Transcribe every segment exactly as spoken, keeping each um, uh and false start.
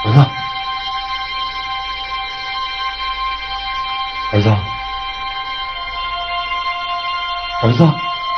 儿子，儿子，儿子。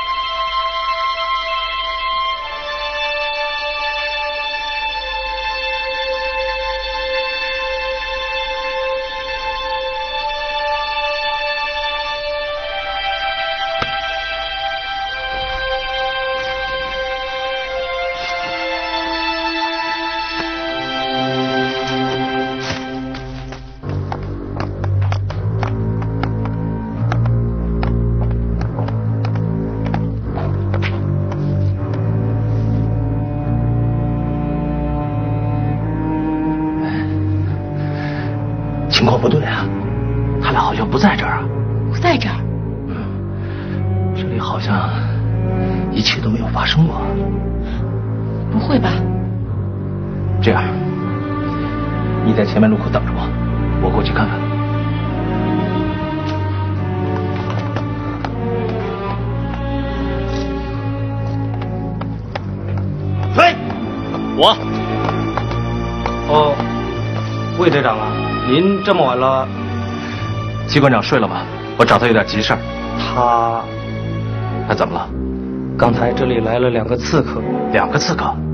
情况不对啊，他俩好像不在这儿啊。 不在这儿？ 嗯，这里好像一切都没有发生过。 不会吧？ 这样，你在前面路口等着我，我过去看看。 喂，我。 哦，魏队长啊。 您这么晚了， 机关长睡了吗？我找他有点急事儿。 他， 他怎么了？ 刚才这里来了两个刺客。 两个刺客？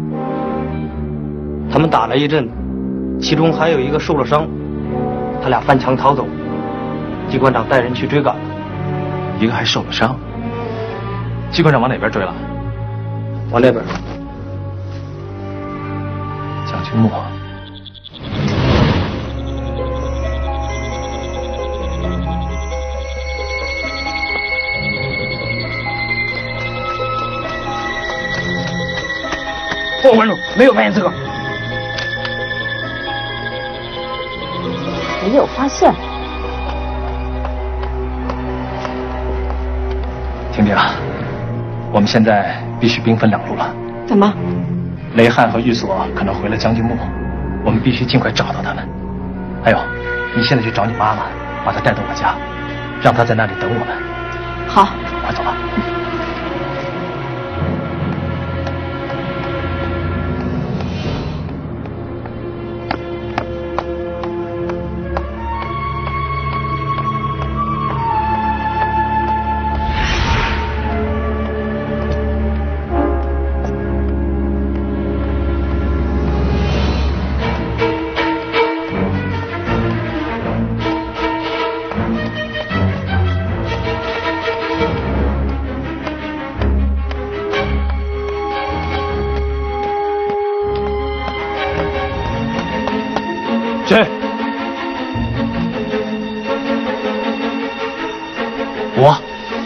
他们打了一阵，其中还有一个受了伤，他俩翻墙逃走，机关长带人去追赶。 一个还受了伤。机关长往哪边追了？ 往那边。 蒋清墨。 后关注，没有发现刺客。 没有发现。 婷婷，我们现在必须兵分两路了。 怎么？ 雷汉和玉锁可能回了将军墓，我们必须尽快找到他们。还有，你现在去找你妈妈，把她带到我家，让她在那里等我们。 好， 快走吧。 谁？ 我。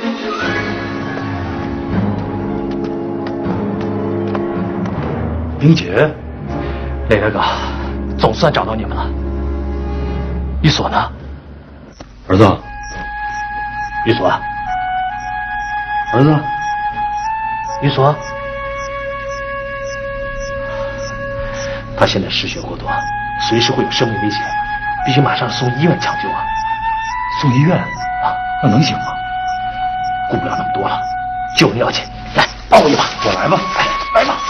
冰姐， 雷大哥，总算找到你们了。玉锁呢？ 儿子， 玉锁， 儿子， 玉锁，他现在失血过多，随时会有生命危险，必须马上送医院抢救啊！ 送医院啊？那能行吗？ 顾不了那么多了，救人要紧。来，帮我一把， 我来吧。 来，来吧。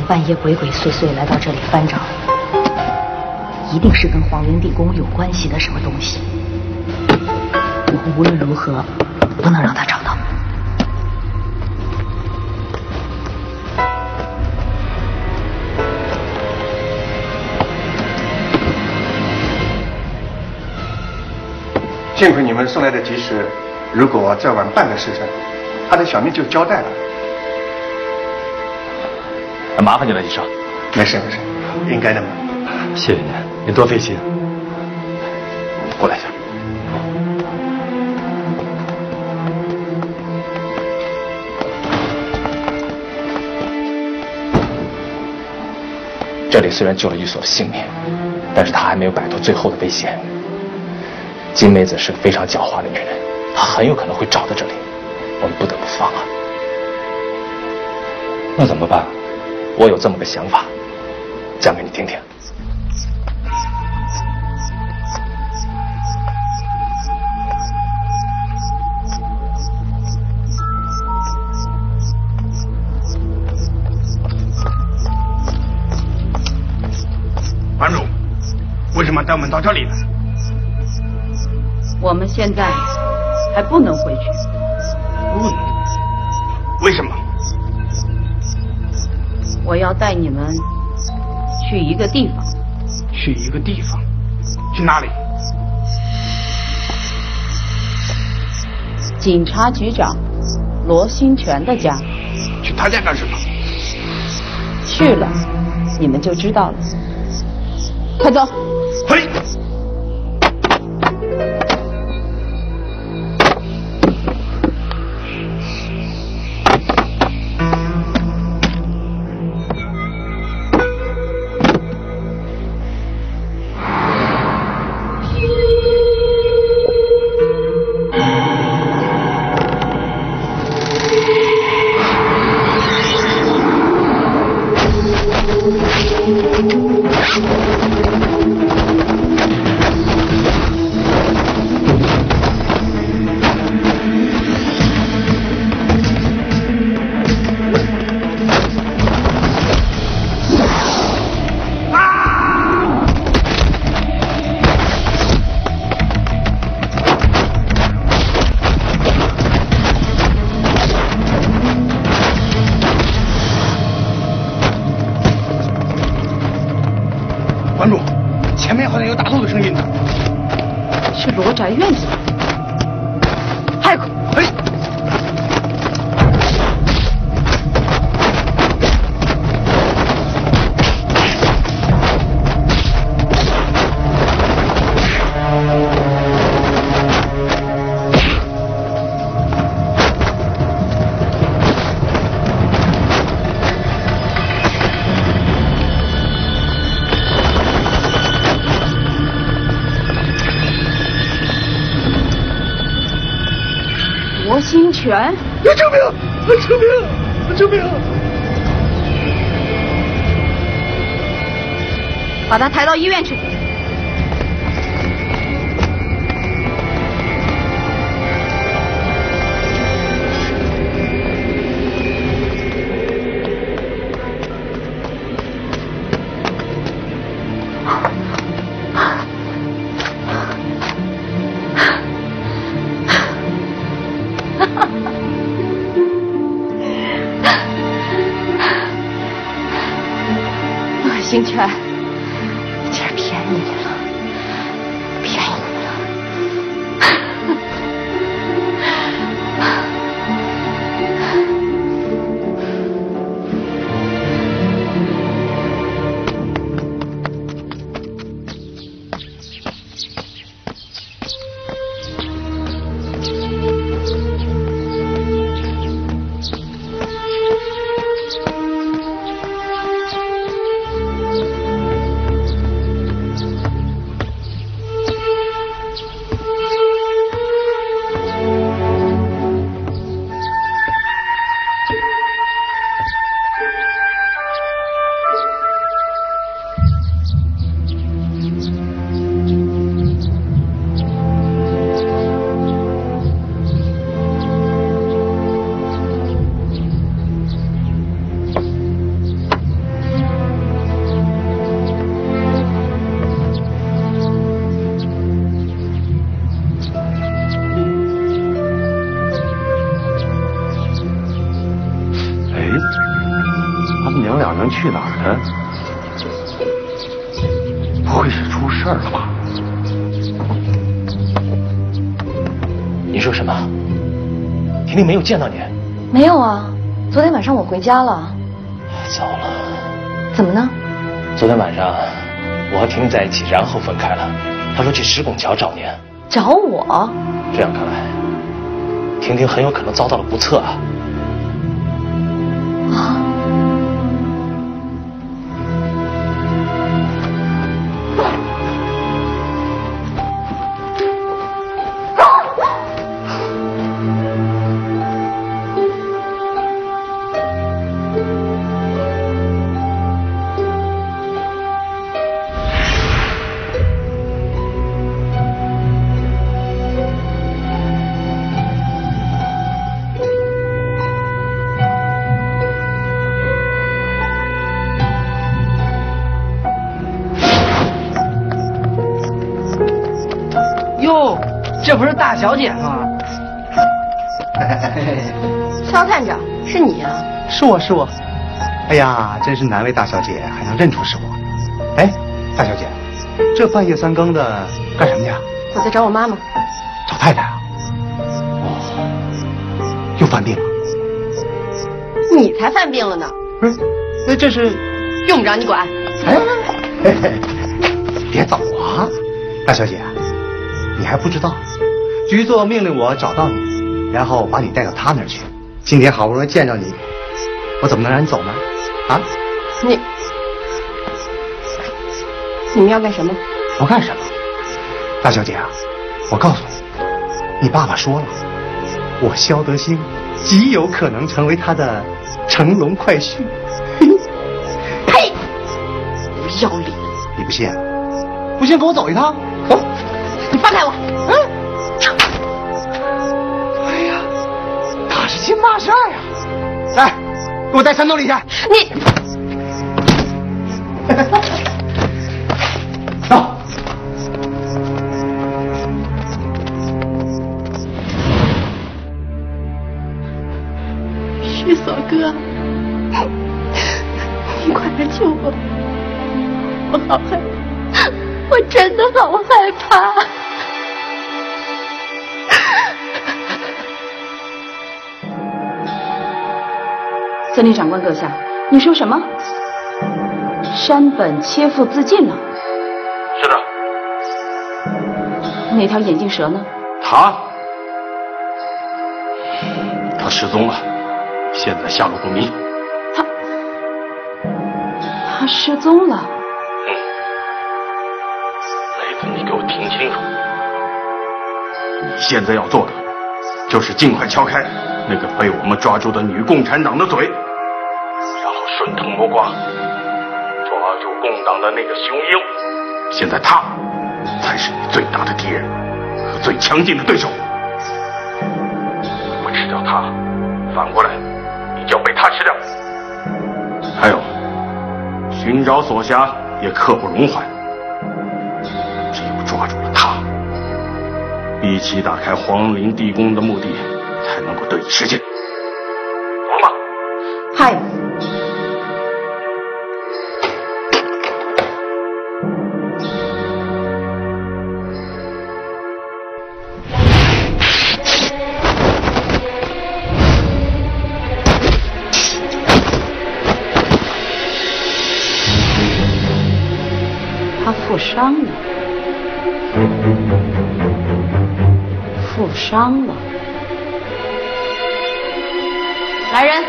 半夜鬼鬼祟祟来到这里翻找，一定是跟黄云地宫有关系的什么东西。我们无论如何不能让他找到。 幸亏你们送来的及时，如果再晚半个时辰，他的小命就交代了。 那麻烦你了，医生。 没事没事，应该的嘛。 谢谢您，您多费心。过来一下。这里虽然救了玉锁的性命，但是他还没有摆脱最后的危险。金梅子是个非常狡猾的女人，她很有可能会找到这里，我们不得不放啊。 那怎么办？ 我有这么个想法，讲给你听听。 关主，为什么带我们到这里来？ 我们现在还不能回去。 不能？为什么？ 我要带你们去一个地方。 去一个地方？去哪里？ 警察局长罗新全的家。 去他家干什么？ 去了，你们就知道了。快走！ 嘿。关主，前面好像有打斗的声音呢。 是罗宅院子。快快！ 嘿。 罗新全， 救命！救命！救命！ 把他抬到医院去。新全，今儿骗你了，骗你了。 去哪儿了？不会是出事儿了吧？ 你说什么？婷婷没有见到你？ 没有啊，昨天晚上我回家了。 糟了！ 怎么呢？ 昨天晚上我和婷婷在一起，然后分开了。她说去石拱桥找您。 找我？ 这样看来，婷婷很有可能遭到了不测啊！ 啊！ 哟，这不是大小姐吗？ 肖探长，是你啊？ 是我是我。哎呀，真是难为大小姐还能认出是我。哎，大小姐，这半夜三更的干什么去啊？ 我在找我妈妈。 找太太啊？哦，又犯病了？ 你才犯病了呢！ 不是，那这是用不着你管。 哎，嘿嘿别走啊，大小姐，你还不知道，局座命令我找到你，然后把你带到他那儿去。今天好不容易见着你，我怎么能让你走呢？啊？ 你你们要干什么？ 我干什么？大小姐啊，我告诉你，你爸爸说了，我萧德兴极有可能成为他的乘龙快婿。 呸！不要脸！ 你不信？不信跟我走一趟。走。 你放开我！ 嗯。哎呀，打是亲骂是爱呀！来，给我带山洞里去。 你。 走。 玉锁哥，你快来救我！我好害怕，我真的好害怕。 森林长官阁下，你说什么？山本切腹自尽了？ 是的。 那条眼镜蛇呢？ 他，他失踪了，现在下落不明。 他，他失踪了。 嗯，妹子，你给我听清楚，你现在要做的，就是尽快敲开那个被我们抓住的女共产党的嘴，然后顺藤摸瓜，抓住共党的那个雄鹰。现在他才是你最大的敌人和最强劲的对手。不吃掉他，反过来你就要被他吃掉。还有，寻找所辖也刻不容缓，只有抓住了他，一起打开皇陵地宫的目的才能够得以实现，懂了吗？ 嗨。 他负伤了，负伤了。来人！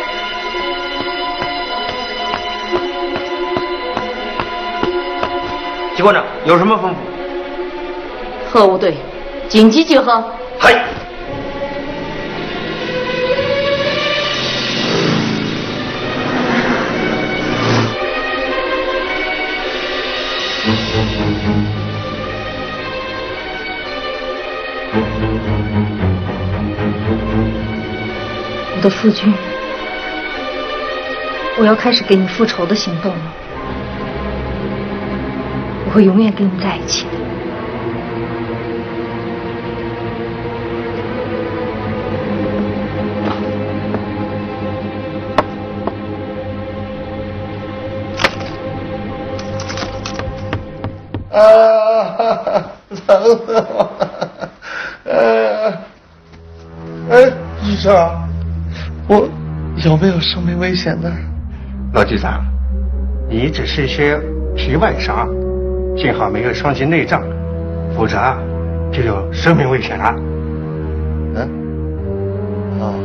机关长有什么吩咐？ 特务队紧急集合。 嗨。 我的夫君，我要开始给你复仇的行动了。我会永远跟你在一起的。 啊，疼死我了！呃，哎，医生，我有没有生命危险呢？ 老局长，你只是些皮外伤，幸好没有伤及内脏，否则就有生命危险了。 嗯？哦，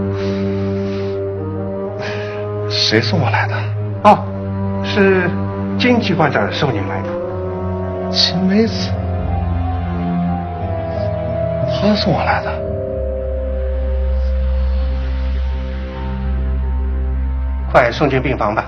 谁送我来的？ 哦，是金机关长送您来的。 秦梅子，他送我来的。 快送进病房吧。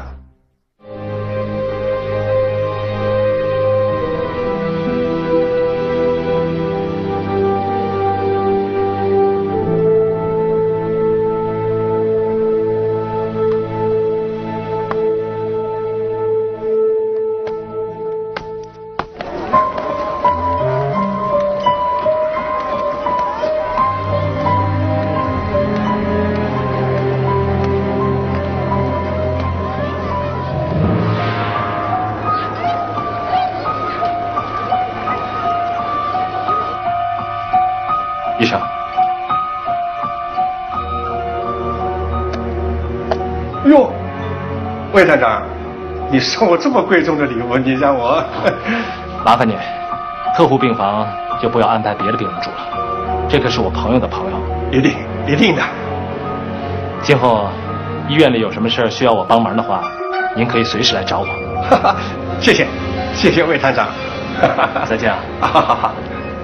医生， 哟，魏探长，你送我这么贵重的礼物，你让我麻烦你，特护病房就不要安排别的病人住了，这可是我朋友的朋友。 一定一定的。 今后医院里有什么事儿需要我帮忙的话，您可以随时来找我。 哈哈，谢谢，谢谢魏探长。 再见啊。 哈哈哈。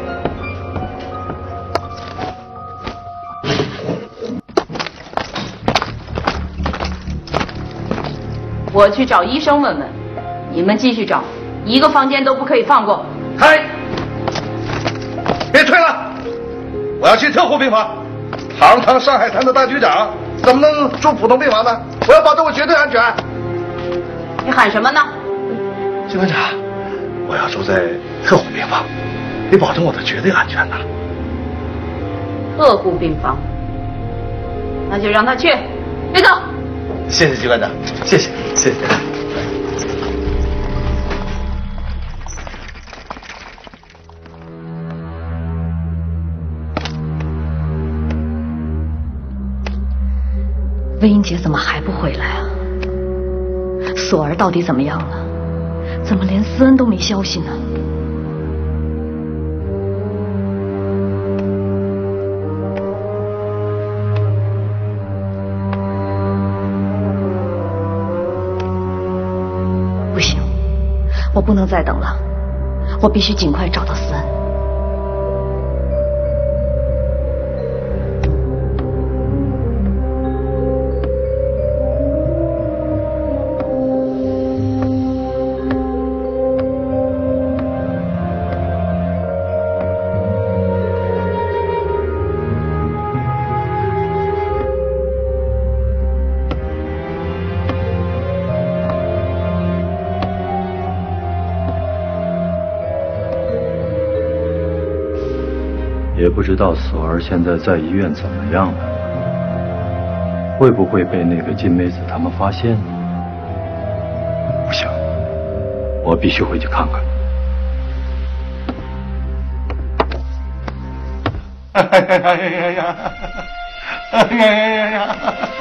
我去找医生问问，你们继续找，一个房间都不可以放过。 开！别推了，我要去特护病房。堂堂上海滩的大局长，怎么能住普通病房呢？我要保证我绝对安全。 你喊什么呢？ 机关长，我要住在特护病房，你保证我的绝对安全呐。 特护病房，那就让他去。别走。 谢谢机关长，谢谢谢谢。 魏英杰怎么还不回来啊？索儿到底怎么样了？怎么连思恩都没消息呢？不行，我不能再等了，我必须尽快找到思恩。 也不知道索儿现在在医院怎么样了，会不会被那个金梅子他们发现呢？不行，我必须回去看看。 哎呀呀呀呀！哎呀呀呀呀！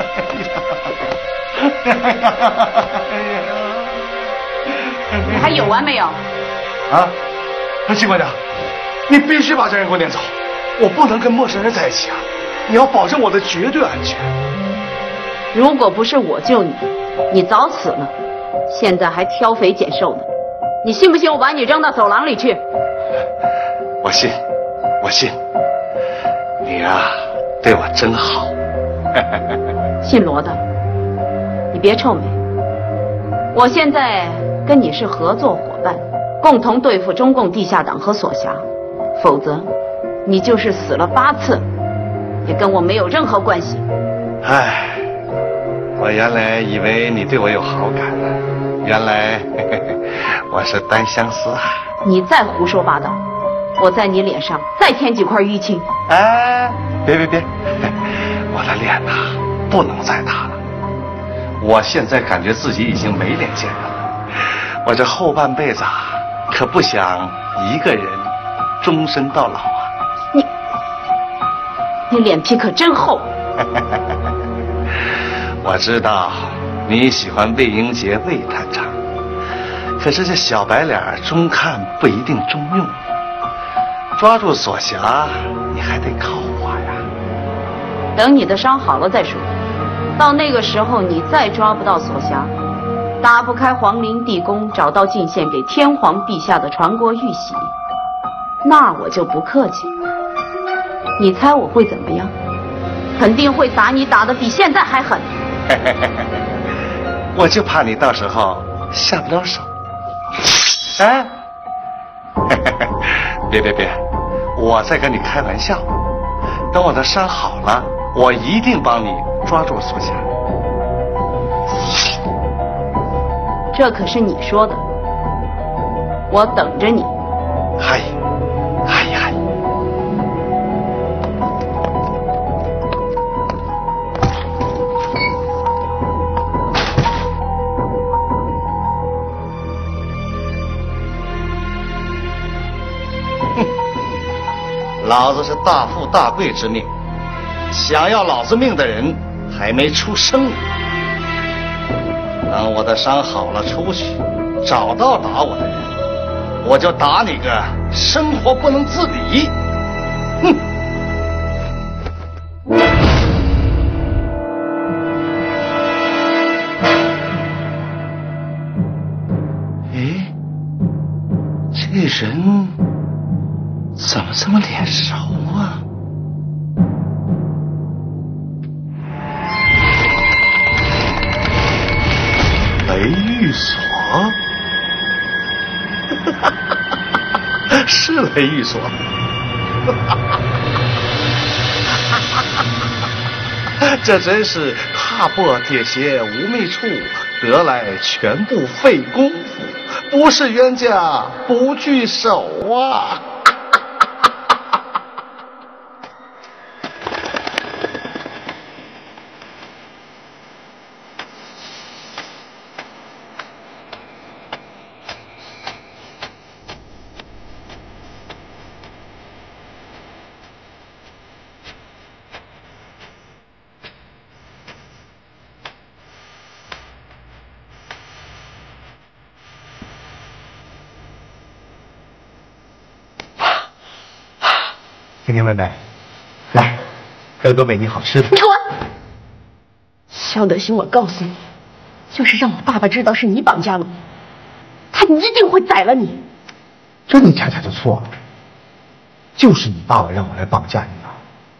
你还有完没有？ 啊，机关长，你必须把这人给我撵走，我不能跟陌生人在一起啊！你要保证我的绝对安全。 如果不是我救你，你早死了，现在还挑肥拣瘦呢。你信不信我把你扔到走廊里去？ 我信，我信。你啊，对我真好。 姓罗的，你别臭美。我现在跟你是合作伙伴，共同对付中共地下党和所辖，否则你就是死了八次，也跟我没有任何关系。 唉，我原来以为你对我有好感呢，原来嘿嘿嘿我是单相思啊！ 你再胡说八道，我在你脸上再添几块淤青。 哎，别别别，我的脸呐、啊，不能再大了。我现在感觉自己已经没脸见人了，我这后半辈子啊， 可不想一个人终身到老啊！ 你，你脸皮可真厚。 我知道你喜欢魏英杰魏探长，可是这小白脸中看不一定中用，抓住锁匣你还得靠我呀。 等你的伤好了再说，到那个时候你再抓不到锁匣，打不开皇陵地宫，找到进献给天皇陛下的传国玉玺，那我就不客气了。你猜我会怎么样？肯定会打你打得比现在还狠。 我就怕你到时候下不了手。哎，别别别，我在跟你开玩笑。等我的伤好了，我一定帮你抓住锁匣。 这可是你说的，我等着你。 嗨，嗨嗨。哼，老子是大富大贵之命，想要老子命的人还没出生呢。等我的伤好了出去，找到打我的人，我就打你个生活不能自理。哼！哎，这人怎么这么脸熟啊？雷寓所，是雷寓所。这真是踏破铁鞋无觅处，得来全不费功夫。不是冤家不聚首啊！ 婷婷妹妹，来，哥哥喂你好吃的。 你滚！肖德兴，我告诉你，就是让我爸爸知道是你绑架了我，他一定会宰了你。 这你恰恰就错了，就是你爸爸让我来绑架你的。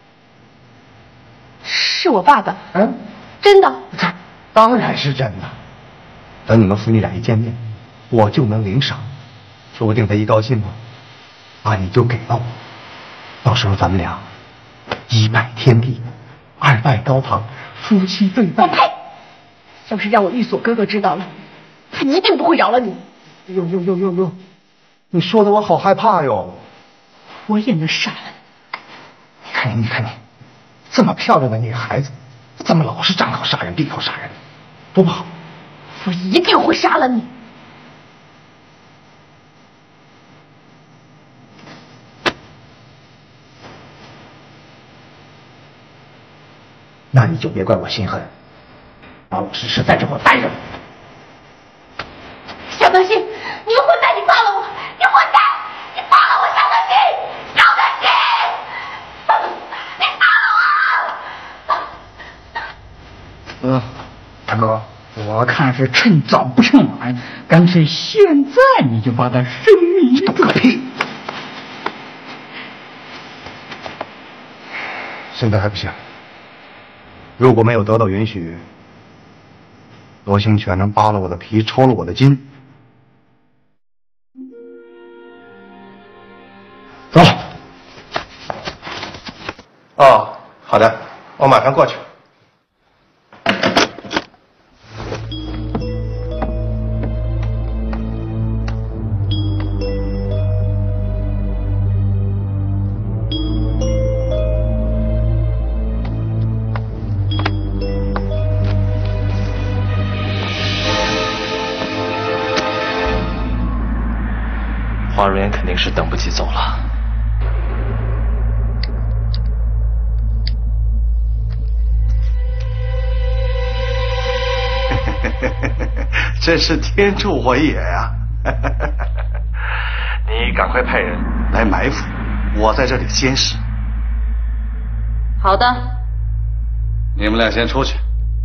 是我爸爸？ 嗯， 真的？ 当然是真的。等你们父女俩一见面，我就能领赏，说不定他一高兴了，把你就给了我。到时候咱们俩一拜天地，二拜高堂，夫妻对拜。 我呸！要是让我寓所哥哥知道了，他一定不会饶了你。 哟哟哟哟哟！你说的我好害怕哟。 我也能杀了你。 你看你，你看你，这么漂亮的女孩子，怎么老是张口杀人闭口杀人，多不好。 我一定会杀了你。 那你就别怪我心狠，老老实实在这给我待着。 肖德兴，你个混蛋，你放了我！你混蛋，你放了我！肖德兴，肖德兴，你放了嗯， 我！ 大哥，我看是趁早不趁晚，干脆现在你就把他生米懂个屁！现在还不行。如果没有得到允许，罗兴全能扒了我的皮，抽了我的筋。走。哦，好的，我马上过去。 花如烟肯定是等不及走了。 真是天助我也呀！你赶快派人来埋伏，我在这里监视。 好的。 你们俩先出去。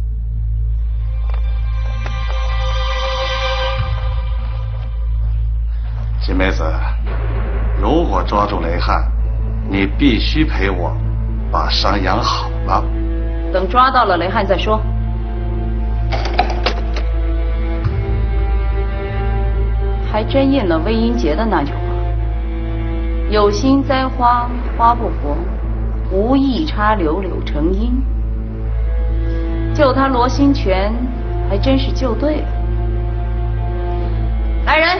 金梅子，如果抓住雷汉，你必须陪我把伤养好了。 等抓到了雷汉再说。还真应了魏英杰的那句话：有心栽花花不活，无意插柳柳成荫。救他罗兴全，还真是救对了。来人！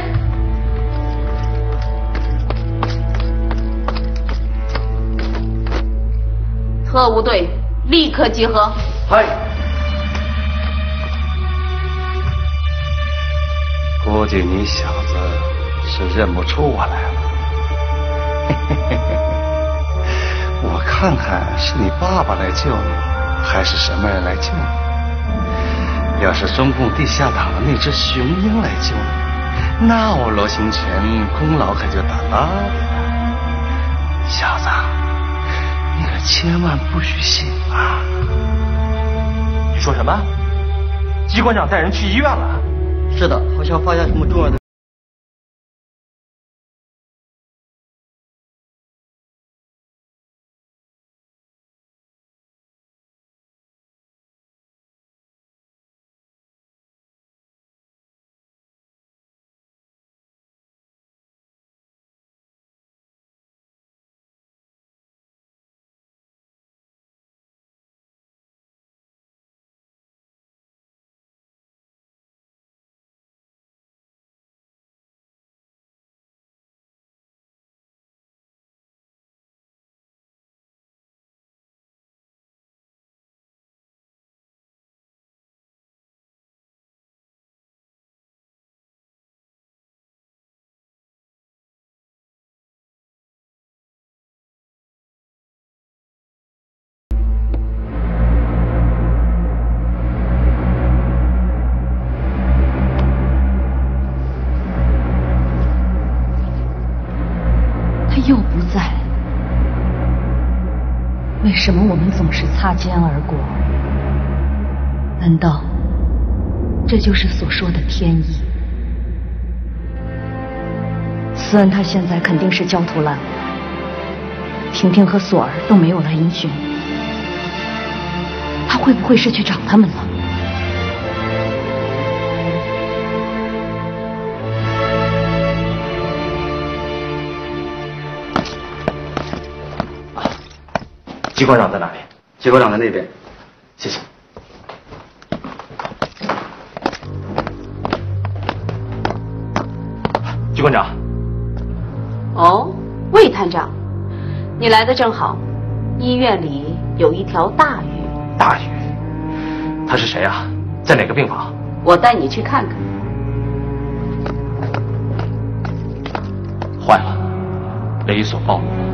特务队立刻集合。 嗨。估计你小子是认不出我来了。我看看是你爸爸来救你，还是什么人来救你？要是中共地下党的那只雄鹰来救你，那我罗兴全功劳可就大大的了。小子，你可千万不许信啊！ 你说什么？机关长带人去医院了？ 是的，好像发现什么重要的。 又不在，为什么我们总是擦肩而过？难道这就是所说的天意？思恩他现在肯定是焦头烂额，婷婷和索儿都没有来音讯，他会不会是去找他们了？ 机关长在哪里？ 机关长在那边。 谢谢。机关长。 哦，魏探长，你来的正好。医院里有一条大鱼。 大鱼？他是谁啊？在哪个病房？ 我带你去看看。 坏了，雷伊所暴露了。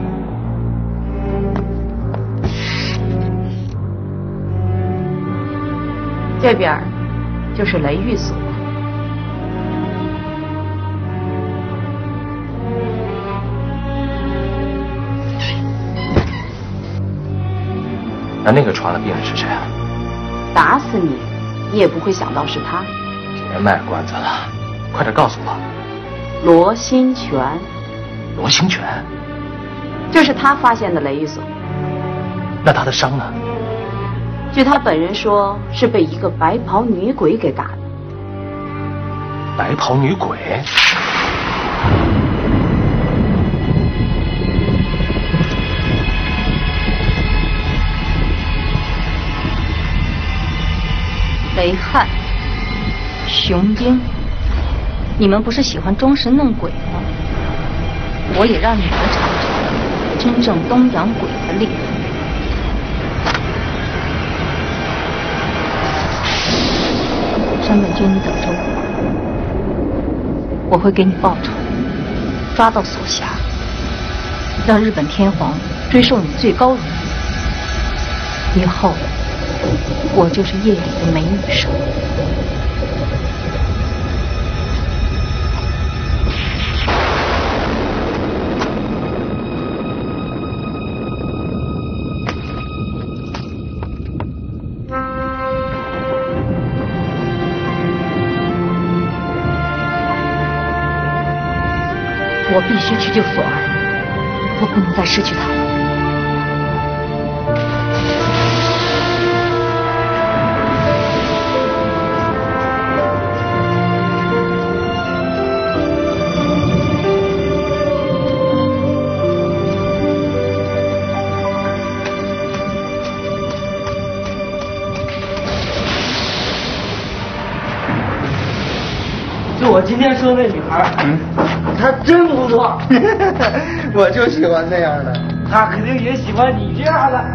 这边就是雷寓所。 那那个传了病人是谁啊？ 打死你，你也不会想到是他。 别卖关子了，快点告诉我。 罗兴全。 罗兴全？ 就是他发现的雷寓所。 那他的伤呢？ 据他本人说，是被一个白袍女鬼给打的。 白袍女鬼？ 雷汉、雄鹰，你们不是喜欢装神弄鬼吗？我也让你们尝尝真正东洋鬼的厉害。山本君，你等着我，我会给你报酬。 抓到所辖，让日本天皇追授你最高荣誉。以后，我就是夜里的美女生。我必须去救索儿，我不能再失去他了。 就我今天说那女孩，嗯，她真不错。 我就喜欢那样的。 她肯定也喜欢你这样的。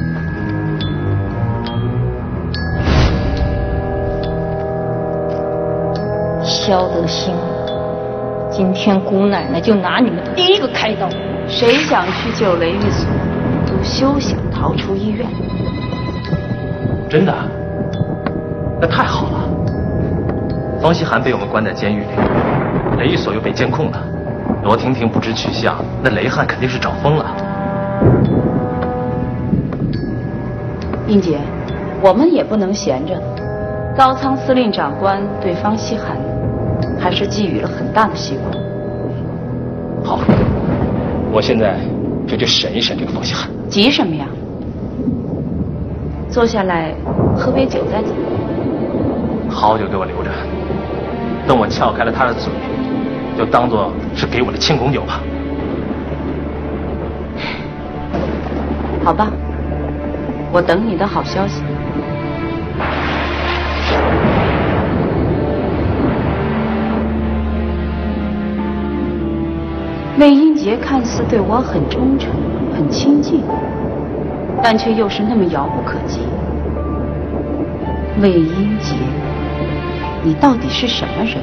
萧德兴，今天姑奶奶就拿你们第一个开刀。 谁想去救雷玉锁，都休想逃出医院。 真的？那太好了。方希涵被我们关在监狱里，雷玉锁又被监控了，罗婷婷不知去向，那雷汉肯定是找疯了。 英杰，我们也不能闲着。高仓司令长官对方希涵还是寄予了很大的希望。 好，我现在就去审一审这个方希涵。 急什么呀？坐下来喝杯酒再走。 好酒给我留着，等我撬开了他的嘴，就当做是给我的庆功酒吧。 好吧，我等你的好消息。魏英杰看似对我很忠诚、很亲近，但却又是那么遥不可及。魏英杰，你到底是什么人？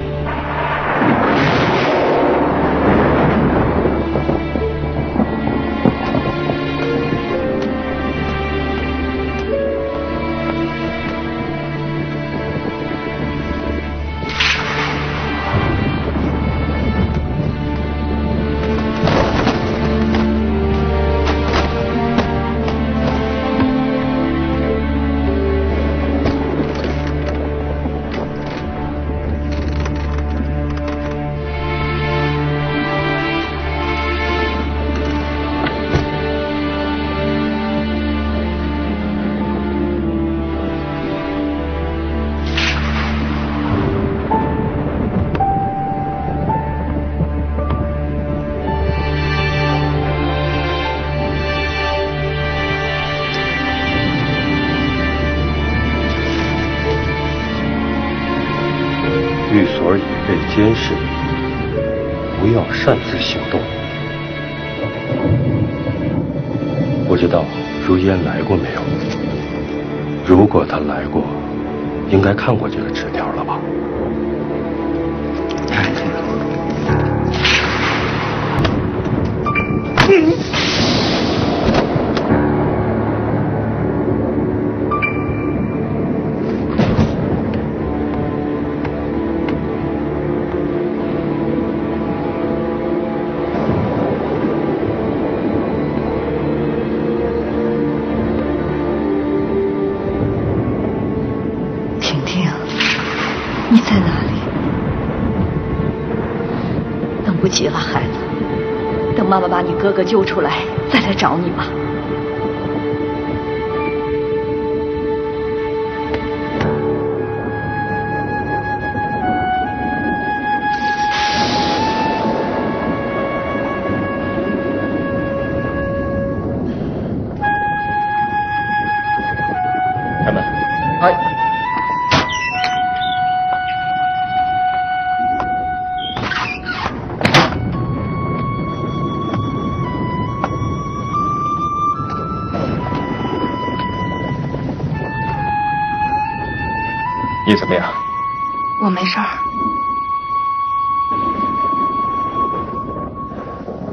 玉锁已被监视，不要擅自行动。不知道如烟来过没有？如果他来过，应该看过这个纸条了吧？嗯不急了，孩子，等妈妈把你哥哥救出来，再来找你吧。 开门。 哎。 你怎么样？ 我没事儿。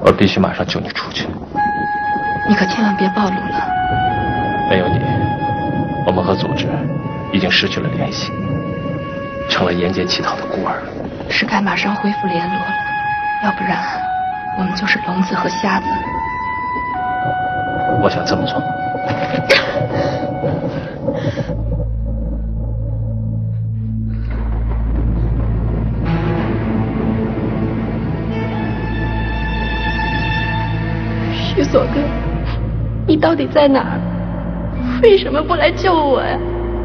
我必须马上救你出去。 你可千万别暴露了。 没有你，我们和组织已经失去了联系，成了沿街乞讨的孤儿。 是该马上恢复联络了，要不然我们就是聋子和瞎子。 我想这么做。 徐锁哥，你到底在哪儿？为什么不来救我呀？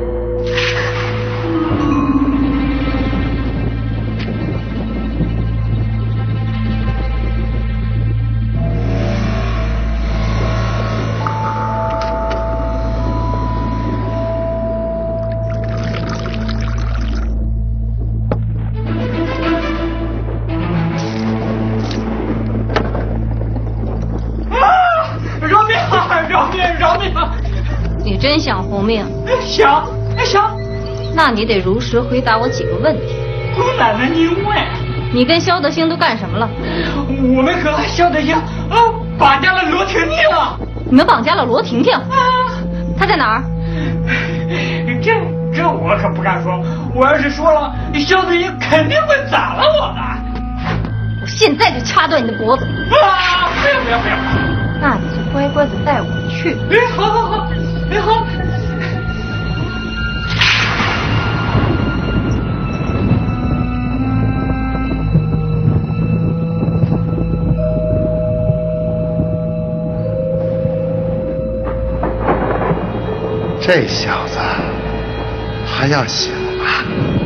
你真想活命？ 想，想。 那你得如实回答我几个问题。 姑奶奶，你问。 你跟萧德兴都干什么了？ 我们和萧德兴啊绑架了罗婷婷了。 你们绑架了罗婷婷？啊，她在哪儿？ 这这我可不敢说，我要是说了，萧德兴肯定会宰了我的。 我现在就掐断你的脖子！ 啊！不要不要不要！ 那你就乖乖的带我去。 哎，好好好，哎好。 这小子还要醒啊！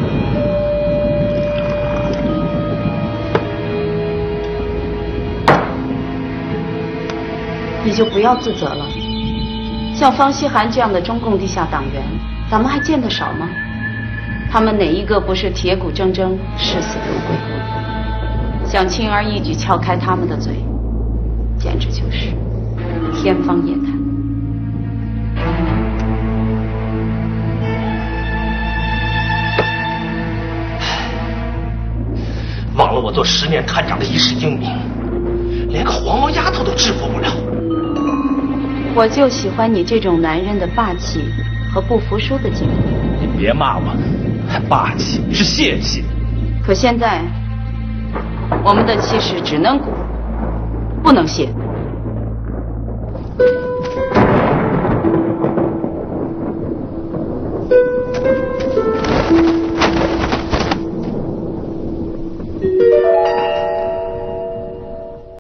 你就不要自责了。像方希涵这样的中共地下党员，咱们还见得少吗？他们哪一个不是铁骨铮铮、视死如归？想轻而易举撬开他们的嘴，简直就是天方夜谭。 忘了我做十年探长的一世英名，连个黄毛丫头都制服不了。 我就喜欢你这种男人的霸气和不服输的劲。 你别骂我，霸气是泄气。 可现在，我们的气势只能鼓，不能泄。